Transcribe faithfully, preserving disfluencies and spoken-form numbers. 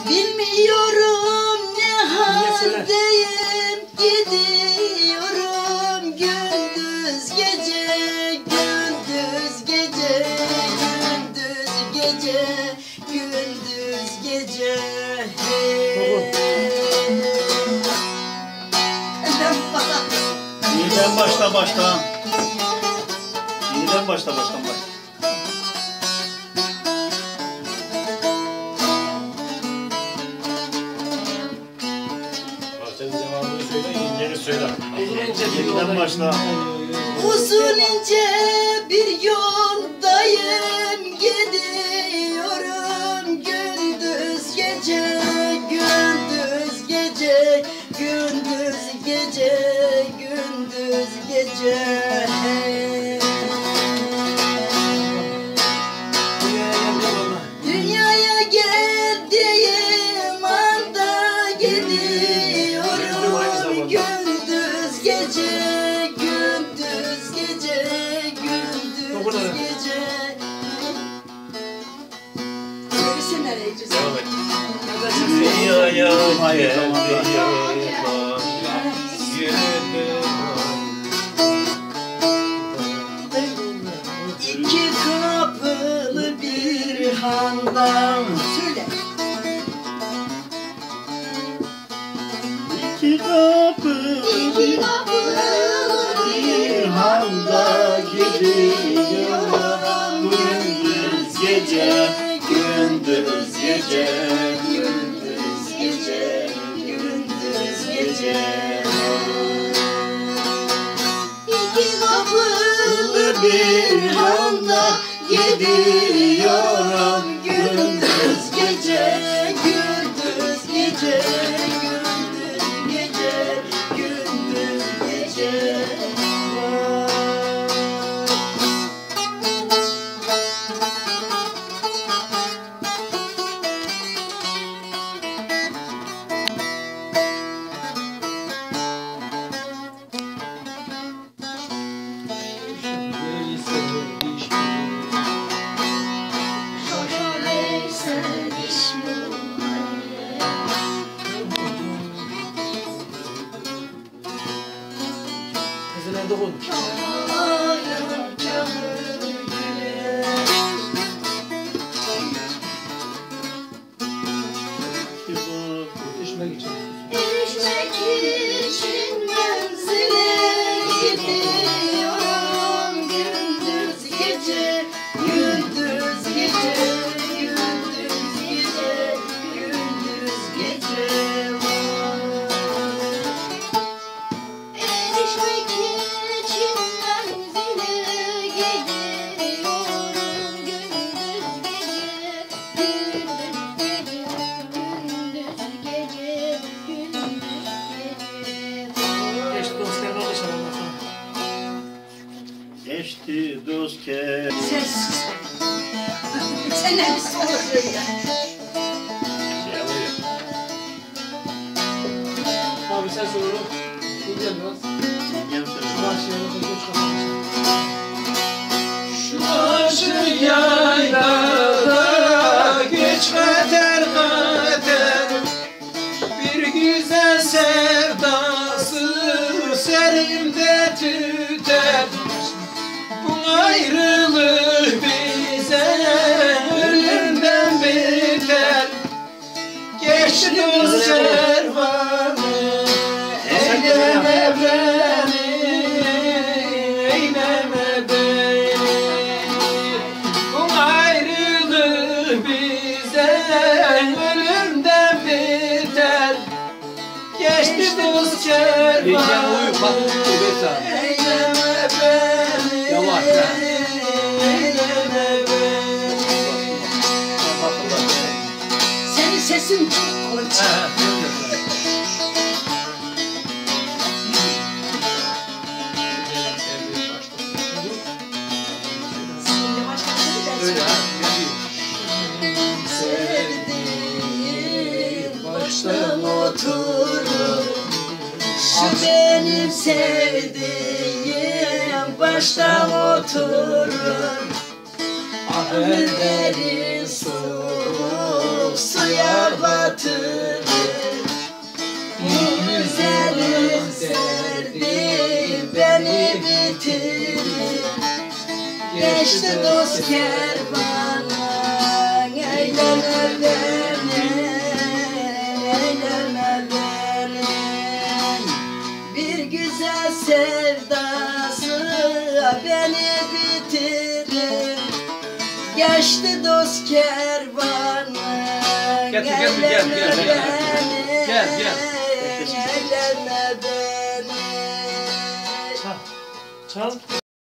Bilmiyorum ne haldeyim, gidiyorum gündüz gece, gündüz gece, gündüz gece, gündüz gece. Hey. Yeniden başla başla. Yeniden başla baştan başla. Söyle. Yeniden başla. Uzun ince bir yoldayım, gidiyorum gündüz gece, gündüz gece, gündüz gece, gündüz gece. Hey. Dünyaya geldiğim anda gidiyorum gündüz gece, gündüz gece, gündüz gece. Söylesene nereye gideceğiz? Dünyaya geldiğim İki kapılı bir handan. Söyle. İki kapılı İki kapılı bir handa gidiyorum gündüz gece, gündüz gece, gündüz gece, gündüz gece. İki kapılı bir handa gidiyorum gündüz gece, gündüz gece, gündüz gece, gündüz gece. Nerede olmuş? Düşmek için. Erişmek için menzile gidiyorum gündüz gece, gündüz gece, gündüz gece, gündüz gece. Erişmek için menzile gidiyorum gündüz gece, gündüz gece, gündüz gece. Eş dostlarına ulaşalım bakalım. Eşti dost ke. Sessiz. Sen ne misin olur ya? Abi sen söyle. Dinleyelim biraz. Başlayalım. Şu aşık yaylada geçme ter kader, bir güzel sevdası serimde tüter. Bu ayrılık bize ölümden beter. Geçti servanı, eyleme beni, eyleme beni. Bu ayrılık bize ölümden beter. Geçti servanı, eyleme beni, eyleme beni. Senin sesin çok koç. Şimdi başlasın ben sevdiğim baştan oturur. Şu benim sevdiğim baştan oturur. Ömürleri soğuk suya batırır. serdi beni bitirdi. Geçti dost kervanı eyleme beni, eyleme beni. Bir güzel sevdası beni bitirdi. Geçti dost kervanı Gel, gel, gel, gel, gel, gel. beni, Gel, gel. eyleme beni. Çal. Çal.